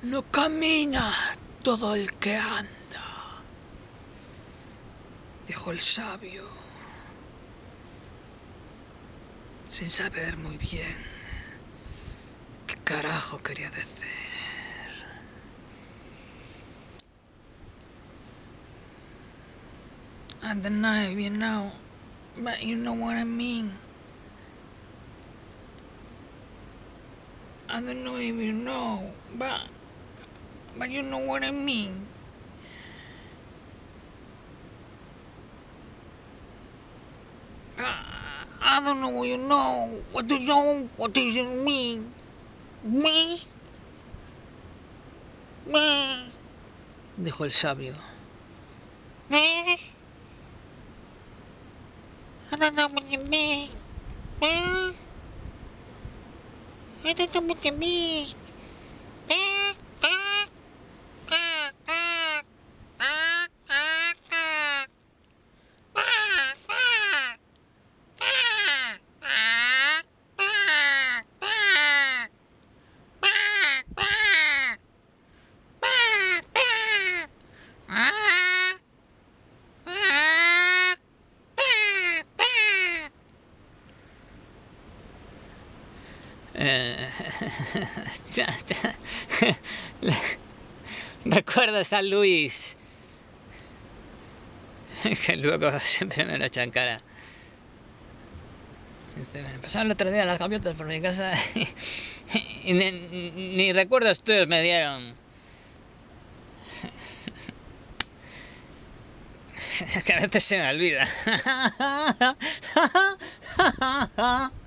No camina todo el que anda, dijo el sabio, sin saber muy bien qué carajo quería decir. I don't know if you know, but you know what I mean. I don't know if you know, but you know what I mean. I don't know what you know. What do you mean? Me? Me? Dijo el sabio. Me? I don't know what you mean. Me? I don't know what you mean. ¿Recuerdas a Luis? Que luego siempre me lo echa en cara. Me pasaron el otro día las gaviotas por mi casa y ni recuerdos tuyos me dieron. Es que a veces se me olvida.